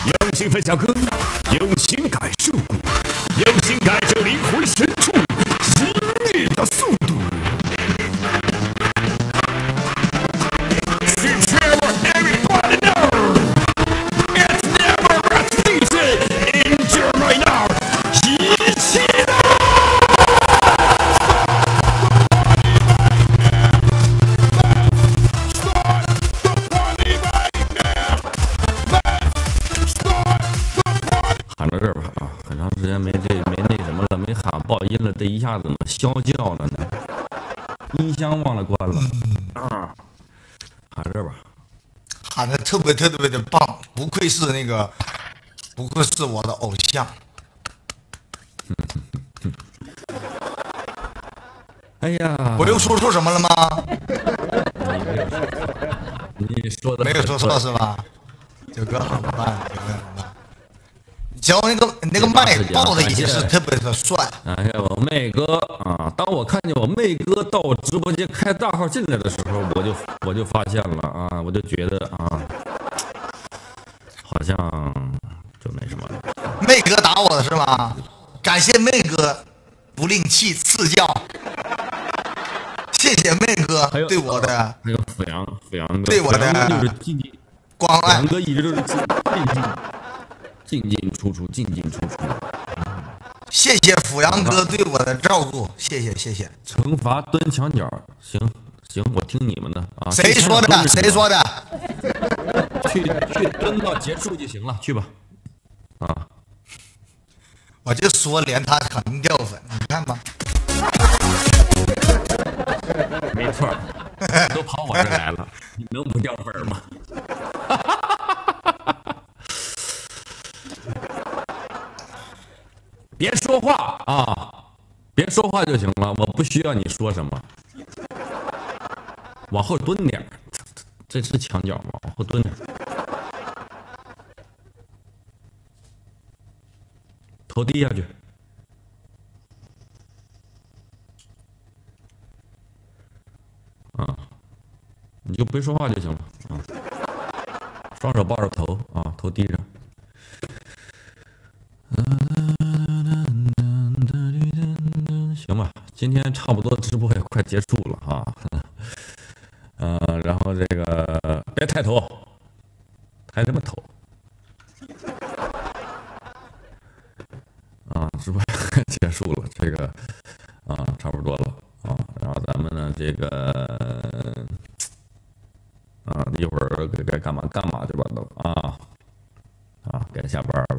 用心分享歌，用心感受鼓，用心感受灵魂深处音乐的速度。Everybody know it's never as easy. Enjoy right now. 一起来！喊到这儿吧啊，很长时间没那什么了，没喊爆音了，这一下怎么啸叫了呢？音箱忘了关了啊！喊这儿吧。 喊的特别的棒，不愧是我的偶像。 哎呀， 我又说错什么了吗？ 你说的没有说错是吧？九哥好棒，九哥好棒。只要那个麦爆的也是特别的帅。 哎呀，我妹哥啊！当我看见我妹哥到我直播间开大号进来的时候，我就发现了啊，我就觉得啊，好像就那什么了。 妹哥打我的是吗？感谢妹哥不吝弃赐教，谢谢妹哥对我的还有阜阳哥对我的就是关爱。 哥一直都是进出出。 谢谢阜阳哥对我的照顾，谢谢。 惩罚蹲墙角，行，我听你们的啊。 谁说的？谁说的？ 去蹲到结束就行了，去吧。啊， 我就说连他肯定掉粉，你看吧。 没错，都跑我这来了，你能不掉粉吗？别说话啊！别说话就行了，我不需要你说什么。往后蹲点，这是墙角吗？往后蹲点，头低下去。啊，你就别说话就行了啊。双手抱着头啊，头低着。行吧，今天差不多直播也快结束了啊。然后这个别抬头，抬什么头？啊，直播结束了，这个差不多了啊。然后咱们呢，这个一会儿该干嘛去吧都啊，该下班了。